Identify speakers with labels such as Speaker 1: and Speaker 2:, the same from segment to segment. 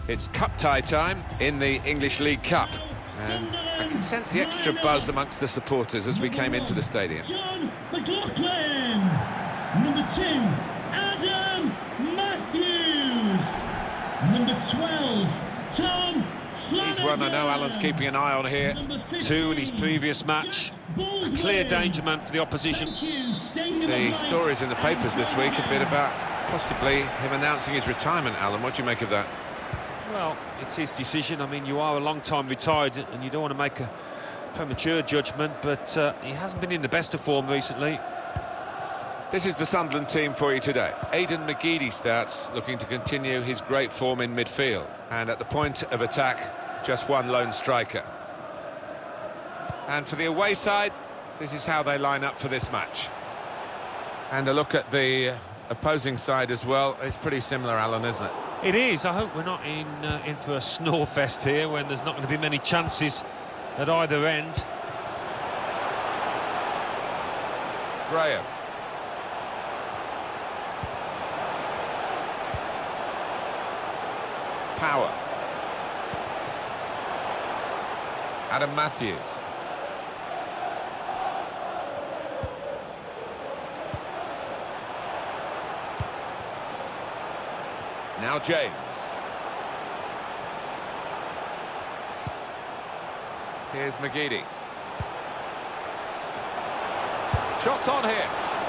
Speaker 1: It's cup tie time in the English League Cup. And I can sense the extra buzz amongst the supporters as we came into the stadium.
Speaker 2: John McLaughlin. Number 2, Adam Matthews. Number 12, Tom Flanagan.
Speaker 1: He's one I know Alan's keeping an eye on here.
Speaker 3: 2 in his previous match. A clear danger man for the opposition.
Speaker 1: The stories in the papers this week have been about possibly him announcing his retirement, Alan. What do you make of that?
Speaker 3: Well, it's his decision. I mean, you are a long time retired and you don't want to make a premature judgment, but he hasn't been in the best of form recently.
Speaker 1: This is the Sunderland team for you today. Aidan McGeady starts, looking to continue his great form in midfield. And at the point of attack, just one lone striker. And for the away side, this is how they line up for this match. And a look at the opposing side as well. It's pretty similar, Alan, isn't it?
Speaker 3: It is. I hope we're not in for a snore fest here when there's not going to be many chances at either end.
Speaker 1: Graham. Power. Adam Matthews. Now James. Here's McGeady. Shots on here.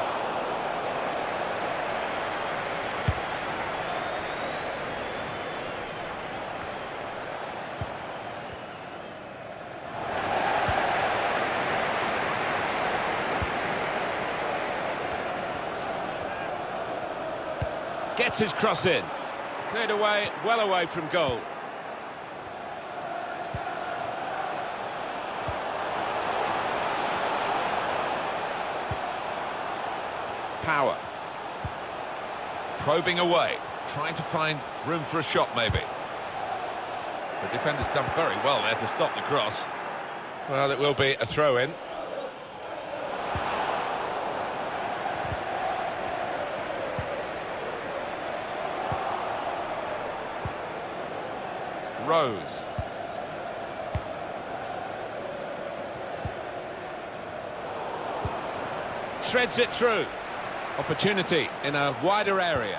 Speaker 1: Gets his cross in. Cleared away, well away from goal. Power. Probing away, trying to find room for a shot maybe. The defender's done very well there to stop the cross. Well, it will be a throw-in. Rose. Threads it through. Opportunity in a wider area.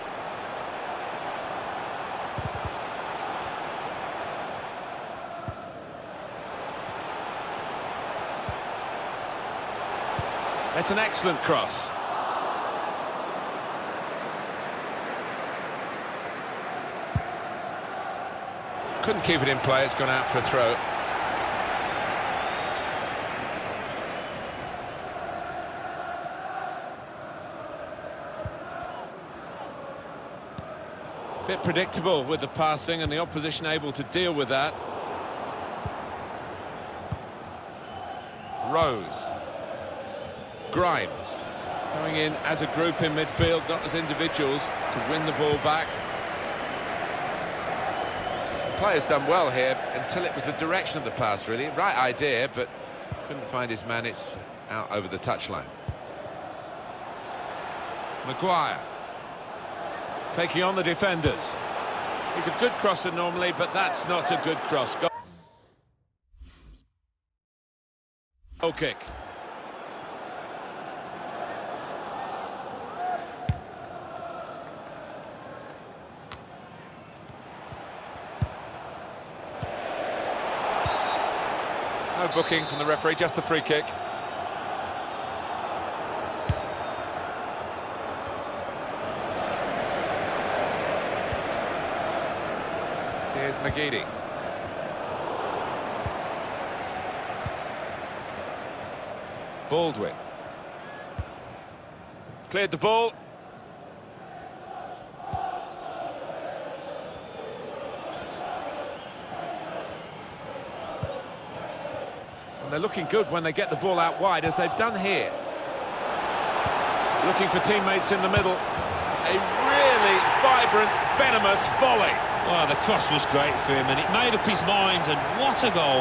Speaker 1: It's an excellent cross. Couldn't keep it in play, it's gone out for a throw. Bit predictable with the passing and the opposition able to deal with that. Rose. Grimes. Going in as a group in midfield, not as individuals, to win the ball back. Player's done well here until it was the direction of the pass, really. Right idea, but couldn't find his man. It's out over the touchline. Maguire taking on the defenders. He's a good crosser normally, but that's not a good cross. Goal kick. No booking from the referee, just the free kick. Here's McGeady. Baldwin. Cleared the ball. They're looking good when they get the ball out wide, as they've done here. Looking for teammates in the middle. A really vibrant, venomous volley.
Speaker 3: Well, the cross was great for him, and it made up his mind, and what a goal.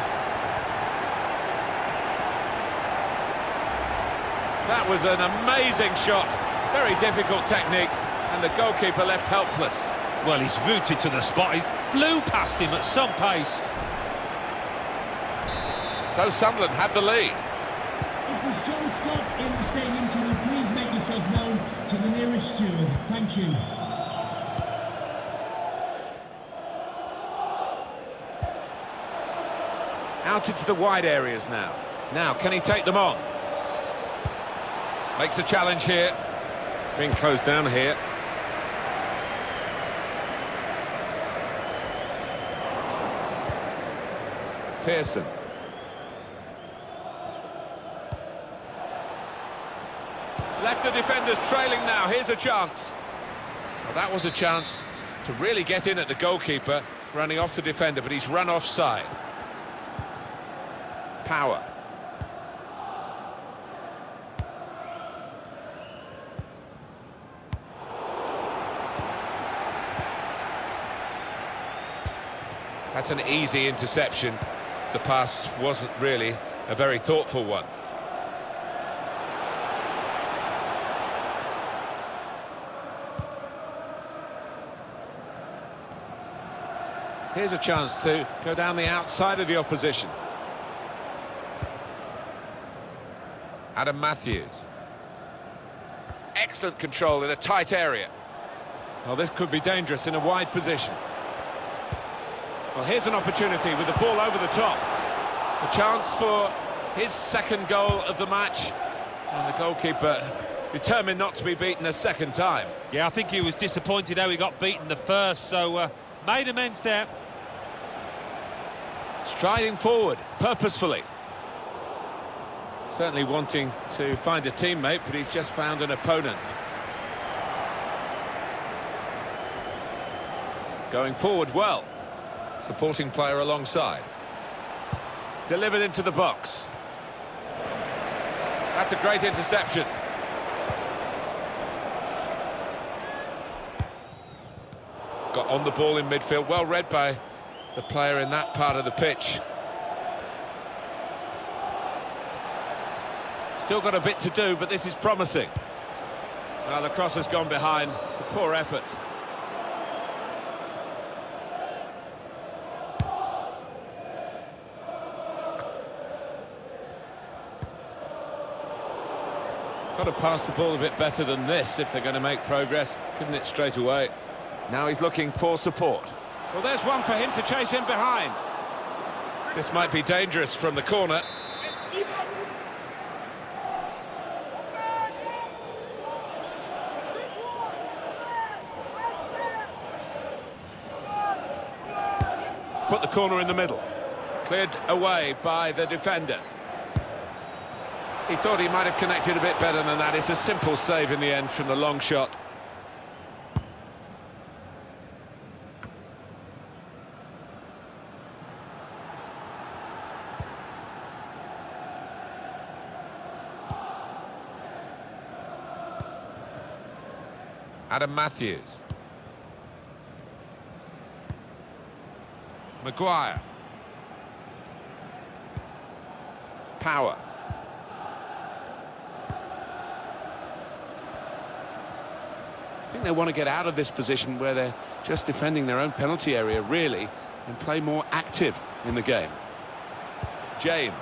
Speaker 1: That was an amazing shot. Very difficult technique, and the goalkeeper left helpless.
Speaker 3: Well, he's rooted to the spot. He's flew past him at some pace.
Speaker 1: So Sunderland have the lead.
Speaker 2: If there's John Scott in the stadium, can you please make yourself known to the nearest steward? Thank you.
Speaker 1: Out into the wide areas now. Now, can he take them on? Makes a challenge here. Being closed down here. Pearson. Left the defenders trailing now. Here's a chance. Well, that was a chance to really get in at the goalkeeper, running off the defender, but he's run offside. Power. That's an easy interception. The pass wasn't really a very thoughtful one. Here's a chance to go down the outside of the opposition. Adam Matthews. Excellent control in a tight area. Well, this could be dangerous in a wide position. Well, here's an opportunity with the ball over the top. A chance for his second goal of the match. And the goalkeeper determined not to be beaten a second time.
Speaker 3: Yeah, I think he was disappointed how he got beaten the first, so made amends there.
Speaker 1: Striding forward, purposefully. Certainly wanting to find a teammate, but he's just found an opponent. Going forward well. Supporting player alongside. Delivered into the box. That's a great interception. Got on the ball in midfield, well read by the player in that part of the pitch. Still got a bit to do, but this is promising. Well, the cross has gone behind. It's a poor effort. Got to pass the ball a bit better than this if they're going to make progress. Couldn't it straight away. Now he's looking for support. Well, there's one for him to chase him behind. This might be dangerous from the corner. Put the corner in the middle. Cleared away by the defender. He thought he might have connected a bit better than that. It's a simple save in the end from the long shot. Adam Matthews. Maguire. Power. I think they want to get out of this position where they're just defending their own penalty area, really, and play more active in the game. James.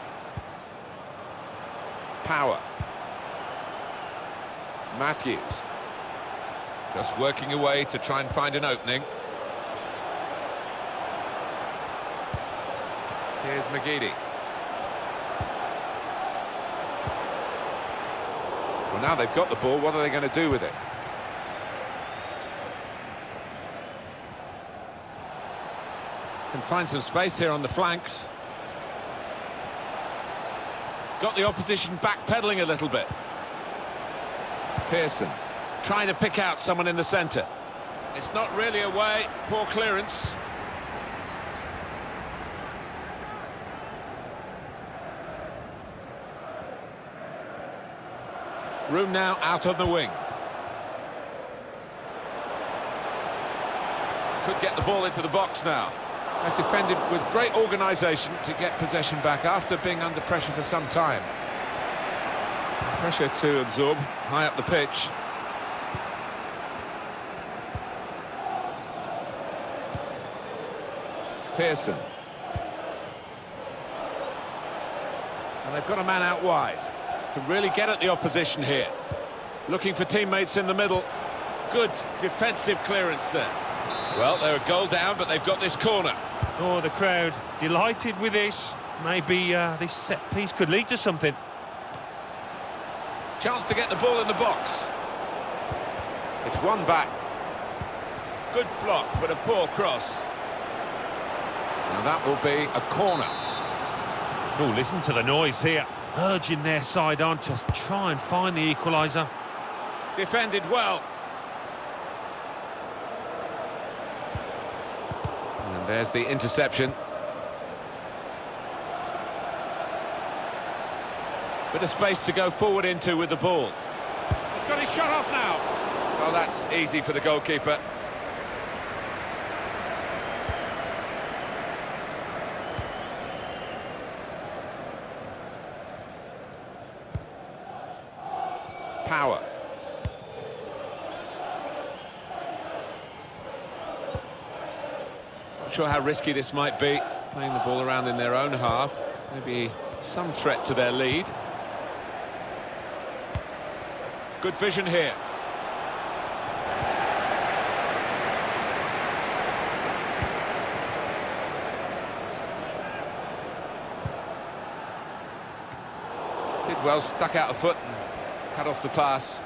Speaker 1: Power. Matthews. Just working away to try and find an opening. Here's McGeady. Well, now they've got the ball, what are they going to do with it? Can find some space here on the flanks. Got the opposition backpedaling a little bit. Pearson trying to pick out someone in the centre. It's not really away, poor clearance. Room now out on the wing. Could get the ball into the box now. They've defended with great organisation to get possession back after being under pressure for some time. Pressure to absorb high up the pitch. Pearson. And they've got a man out wide. Can really get at the opposition here. Looking for teammates in the middle. Good defensive clearance there. Well, they're a goal down, but they've got this corner.
Speaker 3: Oh, the crowd delighted with this. Maybe this set piece could lead to something.
Speaker 1: Chance to get the ball in the box. It's one back. Good block, but a poor cross. Now that will be a corner.
Speaker 3: Oh, listen to the noise here. Urging their side on to try and find the equaliser.
Speaker 1: Defended well. And there's the interception. Bit of space to go forward into with the ball. He's got his shot off now. Well, that's easy for the goalkeeper. Power. Not sure how risky this might be, playing the ball around in their own half. Maybe some threat to their lead. Good vision here. Did well, stuck out a foot and cut off the pass.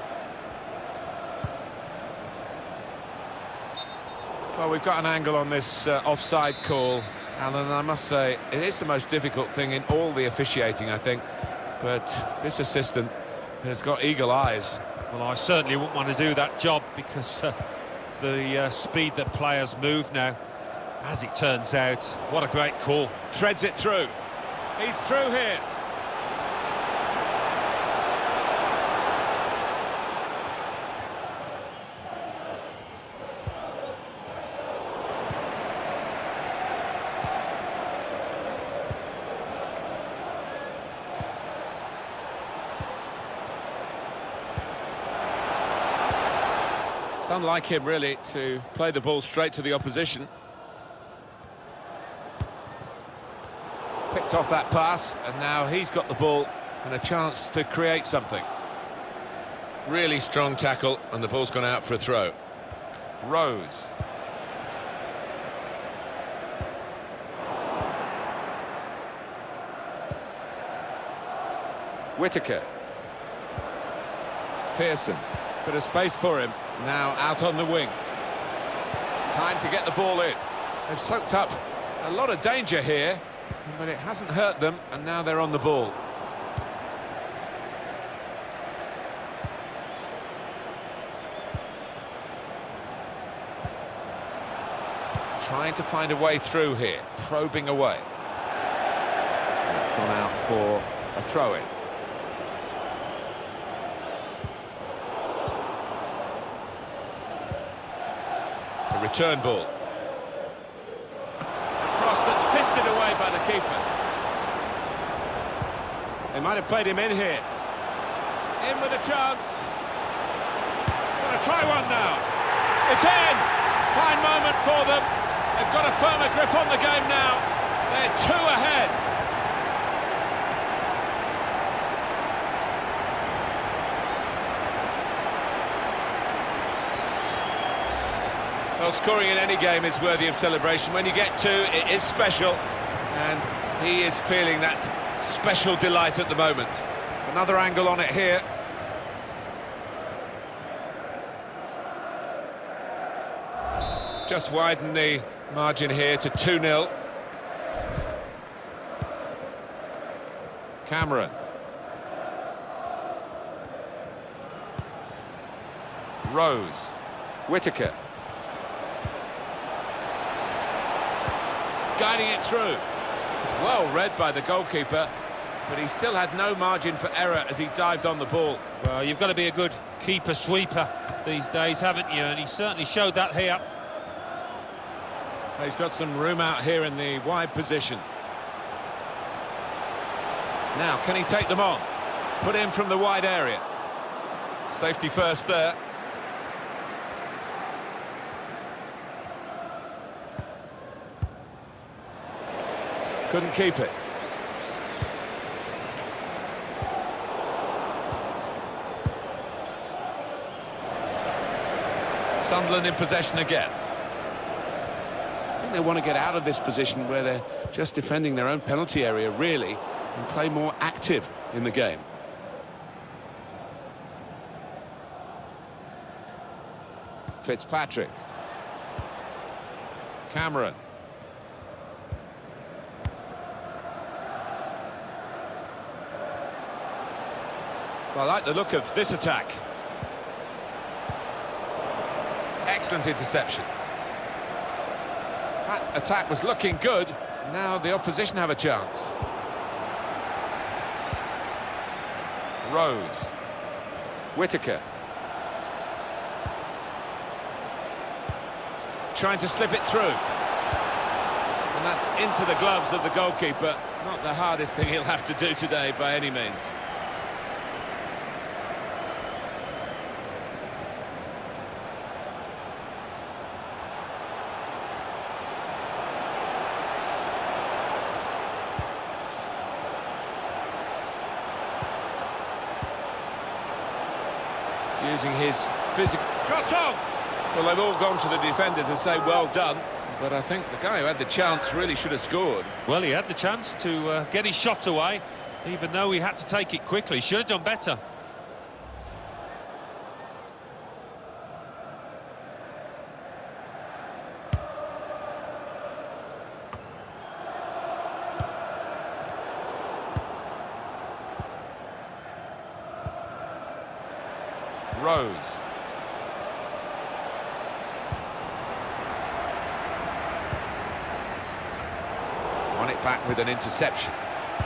Speaker 1: Well, we've got an angle on this offside call, Alan, and I must say it is the most difficult thing in all the officiating, I think. But this assistant has got eagle eyes.
Speaker 3: Well, I certainly wouldn't want to do that job because the speed that players move now, as it turns out, what a great call.
Speaker 1: Treads it through. He's through here. It's unlike him, really, to play the ball straight to the opposition. Picked off that pass, and now he's got the ball and a chance to create something. Really strong tackle, and the ball's gone out for a throw. Rose. Whittaker. Pearson. Bit of space for him. Now out on the wing. Time to get the ball in. They've soaked up a lot of danger here, but it hasn't hurt them, and now they're on the ball. Trying to find a way through here, probing away. And it's gone out for a throw-in. Return ball. Cross that's fisted away by the keeper. They might have played him in here. In with a chance. Gonna try one now. It's in! Fine moment for them. They've got a firmer grip on the game now. They're 2 ahead. Well, scoring in any game is worthy of celebration. When you get 2, it is special, and he is feeling that special delight at the moment. Another angle on it here. Just widen the margin here to 2-0. Cameron. Rose. Whittaker. Guiding it through. It's well read by the goalkeeper, but he still had no margin for error as he dived on the ball.
Speaker 3: Well, you've got to be a good keeper-sweeper these days, haven't you? And he certainly showed that here.
Speaker 1: He's got some room out here in the wide position. Now, can he take them on? Put in from the wide area. Safety first there. Couldn't keep it. Sunderland in possession again.
Speaker 4: I think they want to get out of this position where they're just defending their own penalty area, really, and play more active in the game.
Speaker 1: Fitzpatrick. Cameron. Well, I like the look of this attack. Excellent interception. That attack was looking good. Now the opposition have a chance. Rose. Whittaker. Trying to slip it through. And that's into the gloves of the goalkeeper. Not the hardest thing he'll have to do today by any means. Using his physical... Shot on! Well, they've all gone to the defender to say well done, but I think the guy who had the chance really should have scored.
Speaker 3: Well, he had the chance to get his shot away, even though he had to take it quickly. Should have done better.
Speaker 1: Rose. On it back with an interception.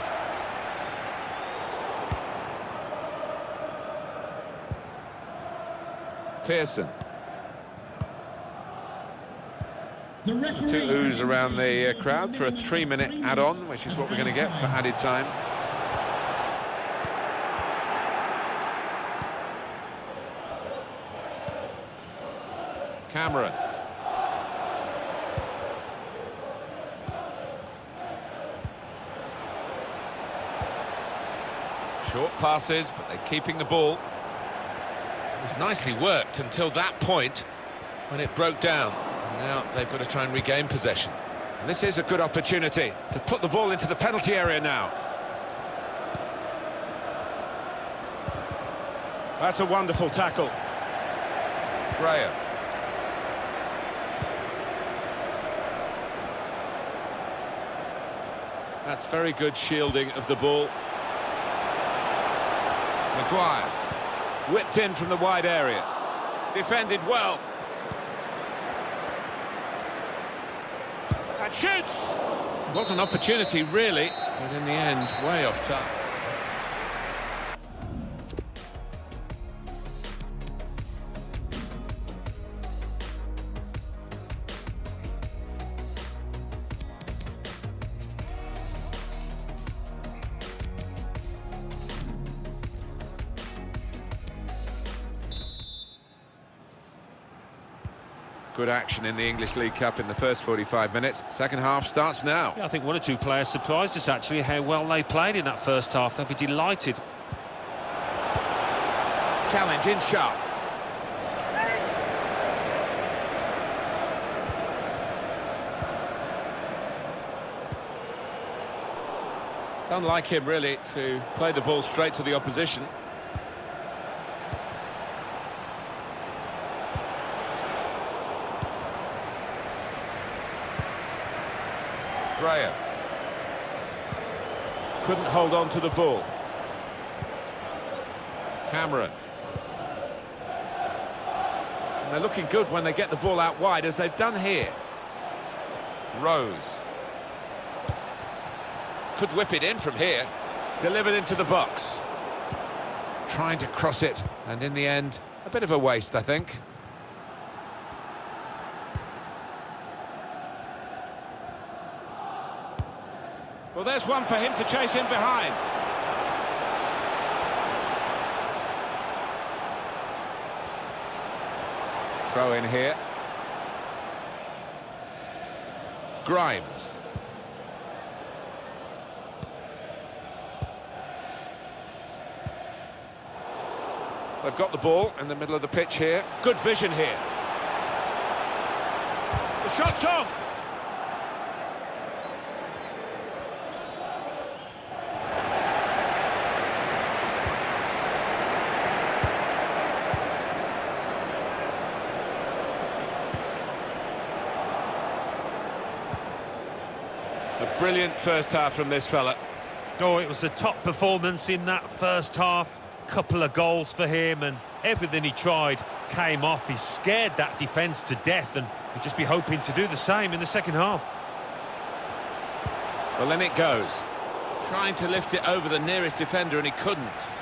Speaker 1: Pearson.
Speaker 2: The referee.
Speaker 1: Two oohs around the crowd for a 3-minute add-on, which is what we're going to get for added time. Cameron. Short passes, but they're keeping the ball. It was nicely worked until that point when it broke down. And now they've got to try and regain possession. And this is a good opportunity to put the ball into the penalty area now. That's a wonderful tackle. Graham. That's very good shielding of the ball. Maguire. Whipped in from the wide area. Defended well. And shoots! It was an opportunity, really, but in the end, way off target. Good action in the English League Cup in the first 45 minutes. Second half starts now.
Speaker 3: Yeah, I think one or two players surprised us, actually, how well they played in that first half. They'll be delighted.
Speaker 1: Challenge in sharp. It's unlike him, really, to play the ball straight to the opposition. Graham. Couldn't hold on to the ball. Cameron. And they're looking good when they get the ball out wide, as they've done here. Rose. Could whip it in from here. Delivered into the box. Trying to cross it, and in the end, a bit of a waste, I think. Well, there's one for him to chase in behind. Throw in here. Grimes.
Speaker 4: They've got the ball in the middle of the pitch here. Good vision here.
Speaker 1: The shot's on! A brilliant first half from this fella.
Speaker 3: Oh, it was a top performance in that first half. Couple of goals for him, and everything he tried came off. He scared that defence to death, and we'll just be hoping to do the same in the second half.
Speaker 4: Well, then it goes. Trying to lift it over the nearest defender, and he couldn't.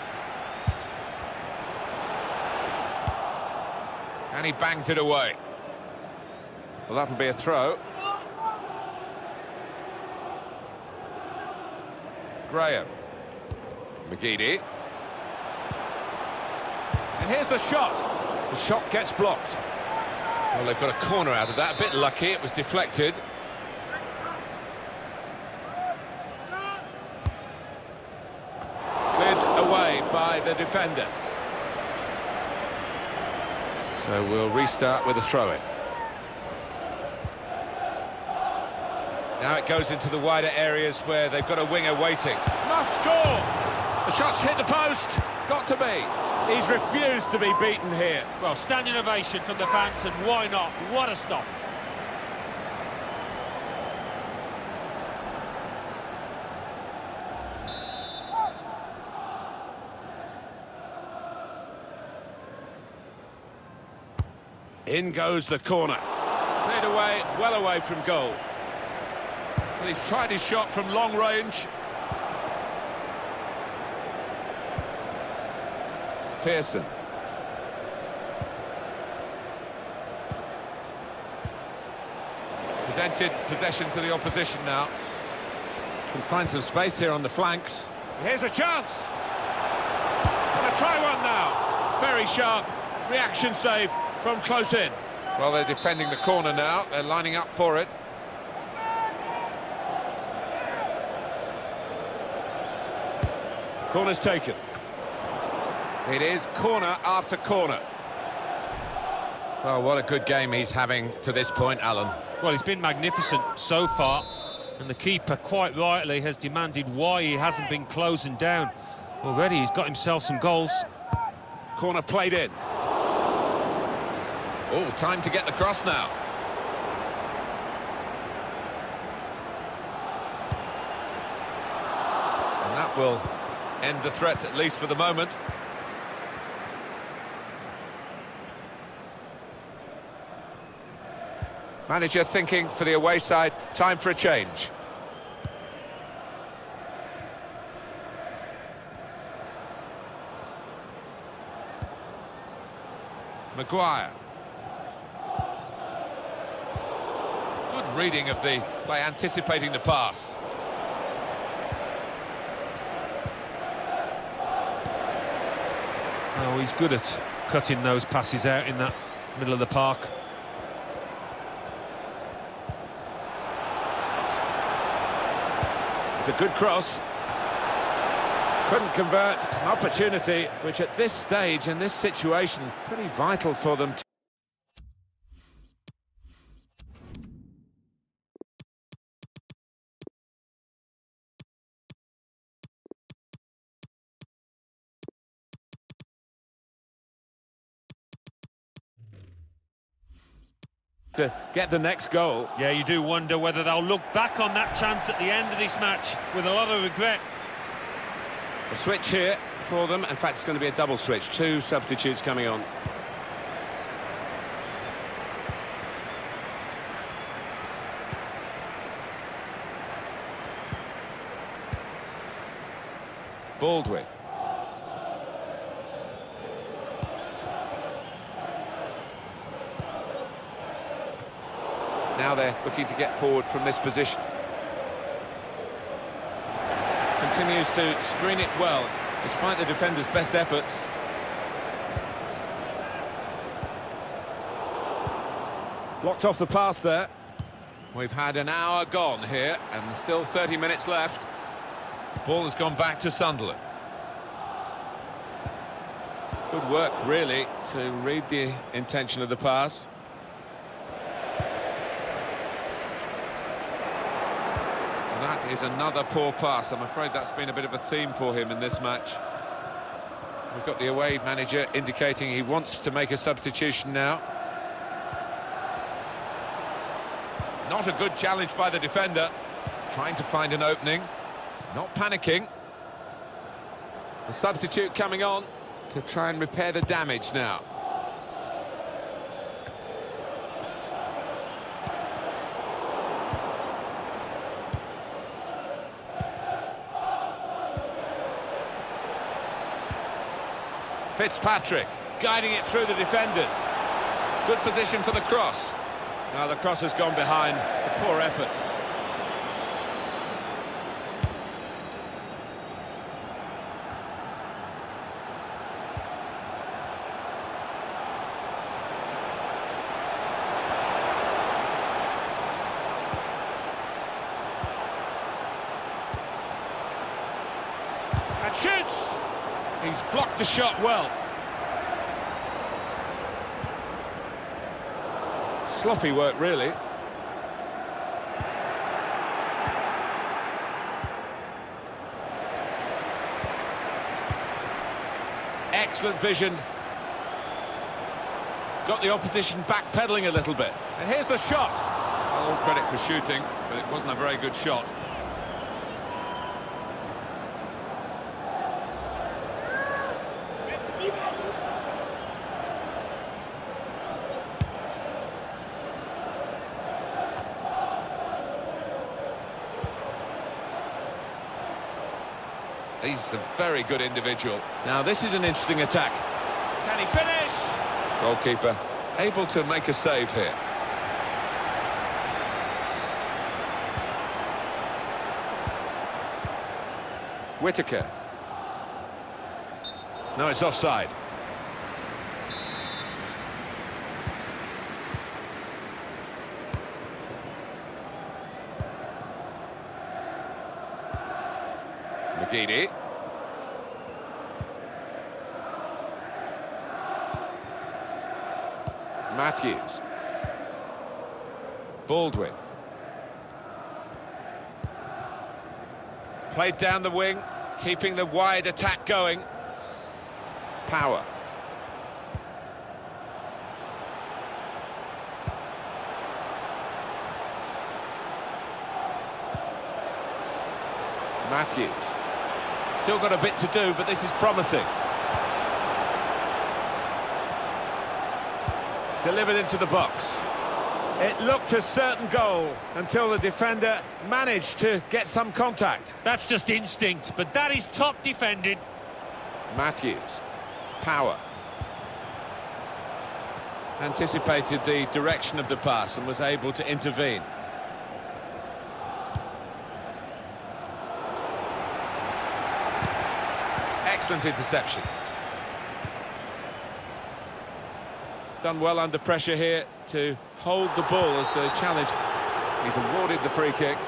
Speaker 1: And he bangs it away.
Speaker 4: Well, that'll be a throw.
Speaker 1: Graham. McGeady.
Speaker 4: And here's the shot.
Speaker 1: The shot gets blocked. Well, they've got a corner out of that. A bit lucky, it was deflected.
Speaker 4: Cleared away by the defender. So we'll restart with a throw-in.
Speaker 1: Now it goes into the wider areas where they've got a winger waiting.
Speaker 4: Must score! The shot's hit the post. Got to be. He's refused to be beaten here.
Speaker 3: Well, standing ovation from the fans, and why not? What a stop.
Speaker 4: In goes the corner. Cleared away, well away from goal. And he's tried his shot from long range.
Speaker 1: Pearson. Presented possession to the opposition now.
Speaker 4: Can find some space here on the flanks.
Speaker 1: Here's a chance!
Speaker 4: Gonna try one now. Very sharp. Reaction save from close in.
Speaker 1: Well, they're defending the corner now. They're lining up for it.
Speaker 4: Corner's taken.
Speaker 1: It is corner after corner. Well, what a good game he's having to this point, Alan.
Speaker 3: Well, he's been magnificent so far, and the keeper, quite rightly, has demanded why he hasn't been closing down. Already he's got himself some goals.
Speaker 4: Corner played in.
Speaker 1: Oh, time to get the cross now. And that will end the threat, at least for the moment. Manager thinking for the away side, time for a change. Maguire. Good reading of the play, anticipating the pass.
Speaker 3: Oh, he's good at cutting those passes out in that middle of the park.
Speaker 4: It's a good cross. Couldn't convert. An opportunity which at this stage, in this situation, pretty vital for them. To get the next goal.
Speaker 3: Yeah, you do wonder whether they'll look back on that chance at the end of this match with a lot of regret.
Speaker 4: A switch here for them. In fact, it's going to be a double switch. Two substitutes coming on.
Speaker 1: Baldwin. Now they're looking to get forward from this position.
Speaker 4: Continues to screen it well, despite the defender's best efforts. Blocked off the pass there.
Speaker 1: We've had an hour gone here, and still 30 minutes left. Ball has gone back to Sunderland. Good work, really, to read the intention of the pass. That is another poor pass. I'm afraid that's been a bit of a theme for him in this match. We've got the away manager indicating he wants to make a substitution now. Not a good challenge by the defender. Trying to find an opening. Not panicking. The substitute coming on to try and repair the damage now. Fitzpatrick guiding it through the defenders. Good position for the cross. Now the cross has gone behind. A poor effort. And shoots! He's blocked the shot well. Sloppy work, really. Excellent vision. Got the opposition backpedaling a little bit. And here's the shot. All credit for shooting, but it wasn't a very good shot. He's a very good individual. Now this is an interesting attack. Can he finish? Goalkeeper able to make a save here. Whittaker. No, it's offside. McGeady. Matthews. Baldwin. Played down the wing, keeping the wide attack going. Power. Matthews. Still got a bit to do, but this is promising. Delivered into the box. It looked a certain goal until the defender managed to get some contact.
Speaker 3: That's just instinct, but that is top defending.
Speaker 1: Matthews. Power. Anticipated the direction of the pass and was able to intervene. Excellent interception. Done well under pressure here to hold the ball as the challenge. He's awarded the free kick.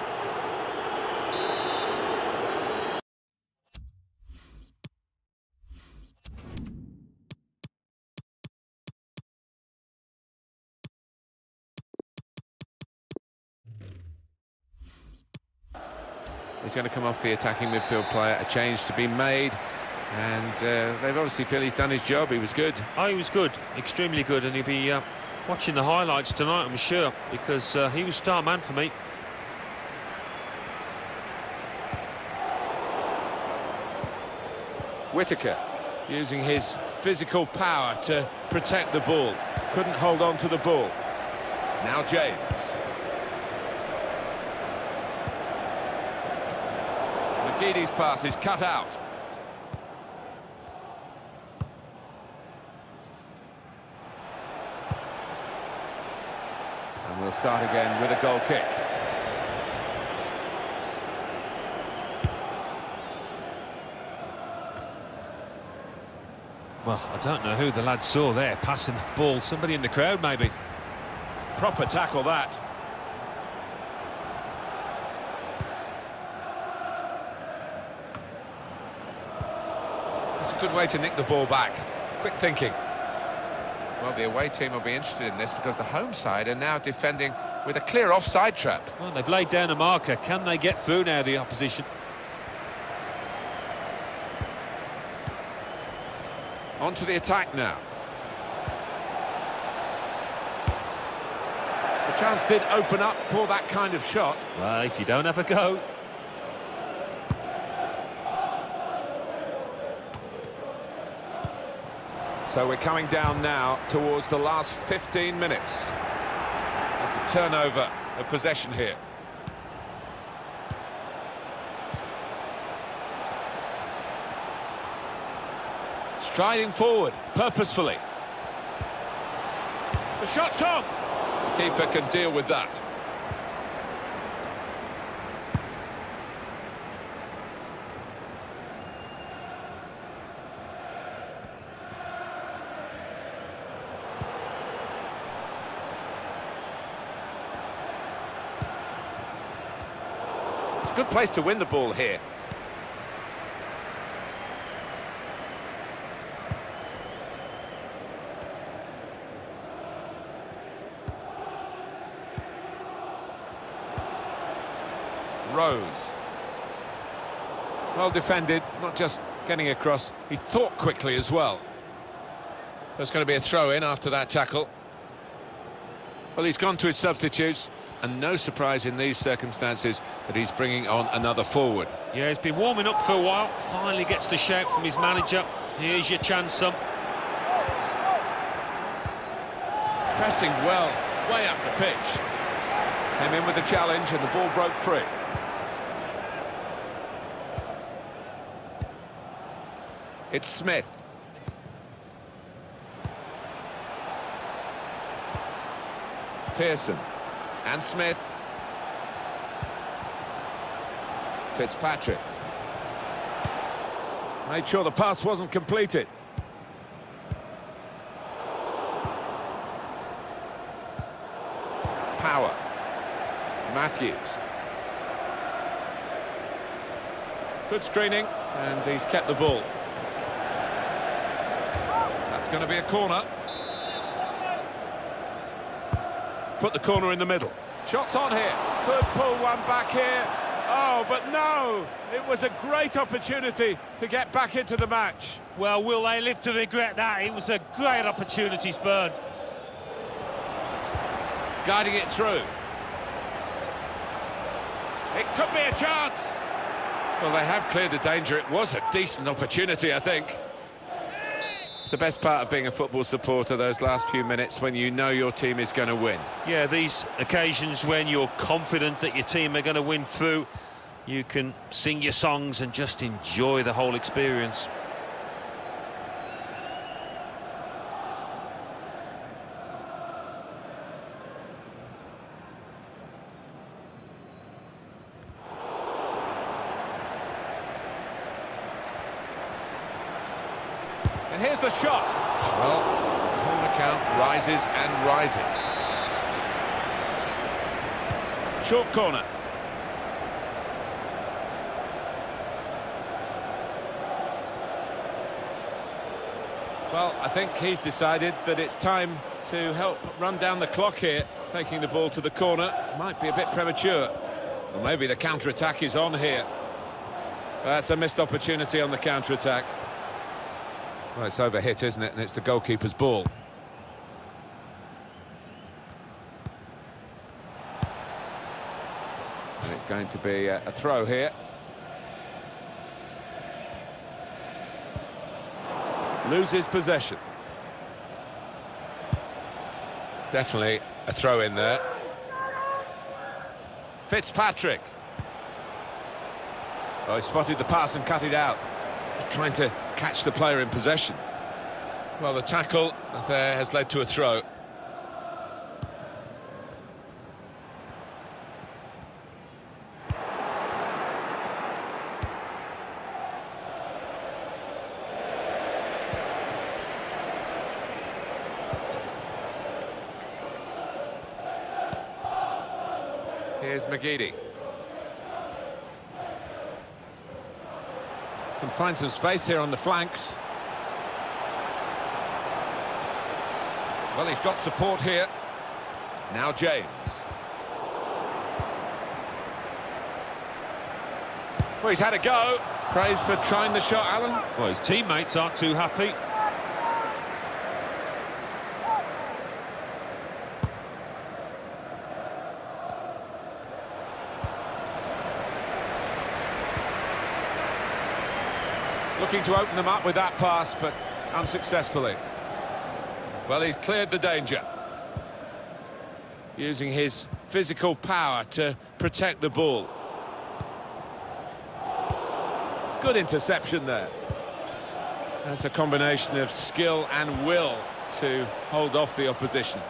Speaker 1: He's going to come off the attacking midfield player, a change to be made. And they obviously feel he's done his job. He was good.
Speaker 3: Oh, he was good, extremely good, and he'll be watching the highlights tonight, I'm sure, because he was star man for me.
Speaker 1: Whittaker using his physical power to protect the ball. Couldn't hold on to the ball. Now James. McGeady's pass is cut out. And we'll start again with a goal kick.
Speaker 3: Well, I don't know who the lad saw there, passing the ball. Somebody in the crowd, maybe.
Speaker 1: Proper tackle, that. That's a good way to nick the ball back. Quick thinking.
Speaker 4: Well, the away team will be interested in this because the home side are now defending with a clear offside trap.
Speaker 3: Well, they've laid down a marker. Can they get through now, the opposition?
Speaker 1: On to the attack now. The chance did open up for that kind of shot.
Speaker 3: Well, if you don't have a go.
Speaker 1: So we're coming down now towards the last 15 minutes. It's a turnover of possession here. Striding forward, purposefully. The shot's on! The keeper can deal with that. It's a good place to win the ball here. Rose. Well defended, not just getting across, he thought quickly as well. There's going to be a throw-in after that tackle. Well, he's gone to his substitutes, and no surprise in these circumstances that he's bringing on another forward.
Speaker 3: Yeah, he's been warming up for a while, finally gets the shout from his manager. Here's your chance, son.
Speaker 1: Pressing well, way up the pitch. Came in with the challenge and the ball broke free. It's Smith. Pearson. And Smith. Fitzpatrick. Made sure the pass wasn't completed. Power. Matthews. Good screening, and he's kept the ball. That's going to be a corner. Put the corner in the middle. Shots on here. Could pull one back here. Oh, but no! It was a great opportunity to get back into the match.
Speaker 3: Well, will they live to regret that? It was a great opportunity spurned.
Speaker 1: Guiding it through. It could be a chance. Well, they have cleared the danger. It was a decent opportunity, I think. It's the best part of being a football supporter, those last few minutes when you know your team is going to win.
Speaker 3: Yeah, these occasions when you're confident that your team are going to win through, you can sing your songs and just enjoy the whole experience.
Speaker 1: And here's the shot. Well, the corner count rises and rises. Short corner. Well, I think he's decided that it's time to help run down the clock here, taking the ball to the corner. Might be a bit premature. Or maybe the counter-attack is on here. That's a missed opportunity on the counter-attack. Well, it's overhit, isn't it? And it's the goalkeeper's ball. And it's going to be a throw here. Loses possession. Definitely a throw in there. Fitzpatrick. Oh, he spotted the pass and cut it out. Just trying to catch the player in possession. Well, the tackle there has led to a throw. Here's McGeady. Can find some space here on the flanks. Well, he's got support here. Now James. Well, he's had a go.
Speaker 4: Praise for trying the shot, Alan.
Speaker 3: Well, his teammates aren't too happy.
Speaker 1: Looking to open them up with that pass, but unsuccessfully. Well, he's cleared the danger.
Speaker 4: Using his physical power to protect the ball.
Speaker 1: Good interception there.
Speaker 4: That's a combination of skill and will to hold off the opposition.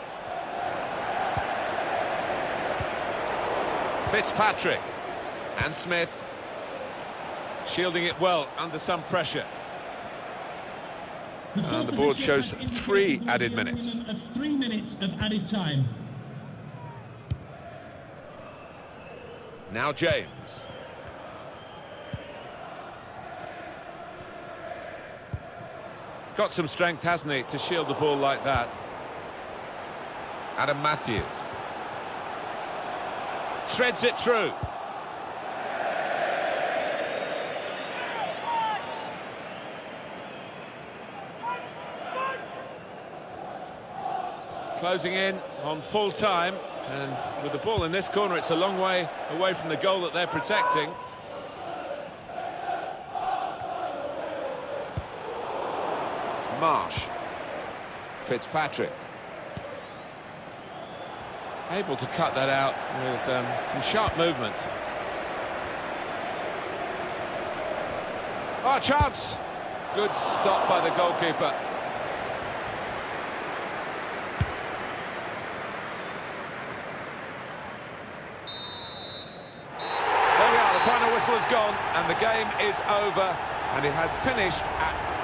Speaker 1: Fitzpatrick. And Smith. Shielding it well under some pressure. And the board shows 3 added minutes.
Speaker 2: 3 minutes of added time.
Speaker 1: Now James. He's got some strength, hasn't he, to shield the ball like that. Adam Matthews. Threads it through. Closing in on full time, and with the ball in this corner, it's a long way away from the goal that they're protecting. Marsh. Fitzpatrick.
Speaker 4: Able to cut that out with some sharp movement.
Speaker 1: Oh, chance! Good stop by the goalkeeper. There we are, the final whistle is gone, and the game is over, and it has finished at